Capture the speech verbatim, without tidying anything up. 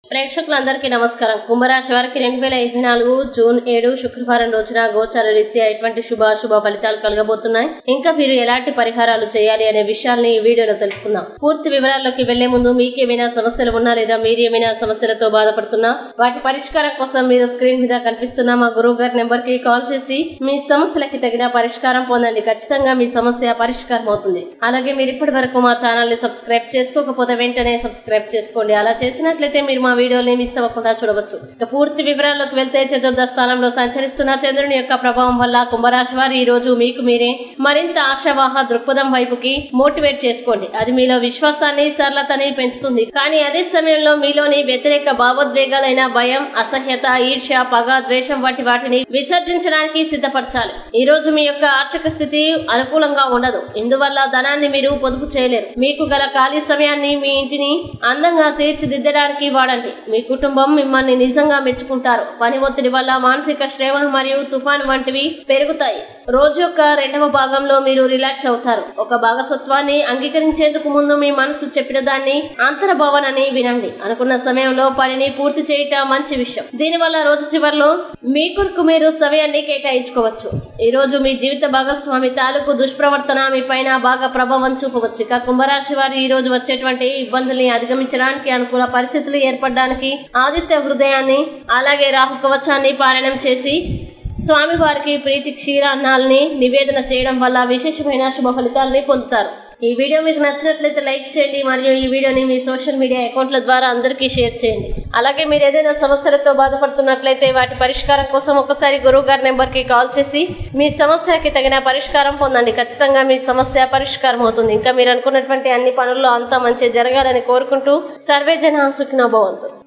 ప్రేక్షకులందరికీ నమస్కారం. కుంభరాశి వారికి రెండు వేల ఇరవై నాలుగు జూన్ ఏడు శుక్రవారం రోజున గోచార రీత్యా ఎటువంటి శుభ శుభ ఫలితాలు కలగబోతున్నాయి. ఇంకా మీరు ఎలాంటి పరిహారాలు చేయాలి అనే విషయాల్ని ఈ వీడియోలో తెలుసుకుందాం. పూర్తి వివరాల్లోకి వెళ్లే ముందు మీకేమైనా సమస్యలు ఉన్నా లేదా మీరు ఏమైనా సమస్యలతో బాధపడుతున్నా వాటి పరిష్కారం కోసం మీరు స్క్రీన్ మీద కనిపిస్తున్న మా గురువు గారి నెంబర్ కి కాల్ చేసి మీ సమస్యలకి తగిన పరిష్కారం పొందండి. ఖచ్చితంగా మీ సమస్య పరిష్కారం అవుతుంది. అలాగే మీరు ఇప్పటి వరకు మా ఛానల్ ని సబ్స్క్రైబ్ చేసుకోకపోతే వెంటనే సబ్స్క్రైబ్ చేసుకోండి. అలా చేసినట్లయితే మీరు మా వీడియోని మిస్ అవ్వకుండా చూడవచ్చు. ఇక పూర్తి వివరాల్లోకి వెళ్తే చతుర్థ స్థానంలో సంచరిస్తున్న చంద్రుని యొక్క ప్రభావం వల్ల కుంభరాశి వారు ఈ రోజు మీకు మీరే మరింత ఆశావాహ దృక్పథం వైపుకి మోటివేట్ చేసుకోండి. అది మీలో విశ్వాసాన్ని సరళతని పెంచుతుంది. కానీ అదే సమయంలో మీలోని వ్యతిరేక భావోద్వేగాలైన భయం, అసహ్యత, ఈర్ష్య, పగ, ద్వేషం వంటి వాటిని విసర్జించడానికి సిద్ధపరచాలి. ఈ రోజు మీ యొక్క ఆర్థిక స్థితి అనుకూలంగా ఉండదు. ఇందువల్ల ధనాన్ని మీరు పొదుపు చేయలేరు. మీకు గల ఖాళీ సమయాన్ని మీ ఇంటిని అందంగా తీర్చిదిద్దడానికి వాడండి. మీ కుటుంబం మిమ్మల్ని నిజంగా మెచ్చుకుంటారు. పని ఒత్తిడి వల్ల మానసిక శ్రమ మరియు తుఫాన్ వంటివి పెరుగుతాయి. రోజు యొక్క రెండవ భాగంలో మీరు రిలాక్స్ అవుతారు. ఒక భాగస్వత్వాన్ని అంగీకరించేందుకు ముందు మీ మనసు చెప్పిన దాన్ని అంతర్భావనని వినండి. అనుకున్న సమయంలో పనిని పూర్తి చేయటం మంచి విషయం. దీనివల్ల రోజు చివరిలో మీ కొరకు మీరు సమయాన్ని కేటాయించుకోవచ్చు. ఈ రోజు మీ జీవిత భాగస్వామి తాలూకు దుష్ప్రవర్తన మీ పైన బాగా ప్రభావం చూపవచ్చు. ఇక కుంభరాశి వారు ఈ రోజు వచ్చేటువంటి ఇబ్బందుల్ని అధిగమించడానికి అనుకూల పరిస్థితులు ఏర్పడడానికి ఆదిత్య హృదయాన్ని అలాగే రాహు కవచాన్ని పారాయణం చేసి స్వామివారికి ప్రీతి క్షీరాన్నాల్ని నివేదన చేయడం వల్ల విశేషమైన శుభ ఫలితాలని పొందుతారు. ఈ వీడియో మీకు నచ్చినట్లయితే లైక్ చేయండి మరియు ఈ వీడియోని మీ సోషల్ మీడియా అకౌంట్ల ద్వారా అందరికీ షేర్ చేయండి. అలాగే మీరు ఏదైనా సమస్యలతో బాధపడుతున్నట్లయితే వాటి పరిష్కారం కోసం ఒకసారి గురువు గారి నెంబర్కి కాల్ చేసి మీ సమస్యకి తగిన పరిష్కారం పొందండి. ఖచ్చితంగా మీ సమస్య పరిష్కారం అవుతుంది. ఇంకా మీరు అనుకున్నటువంటి అన్ని పనుల్లో అంతా మంచి జరగాలని కోరుకుంటూ సర్వే జన సుఖినో భవంతు.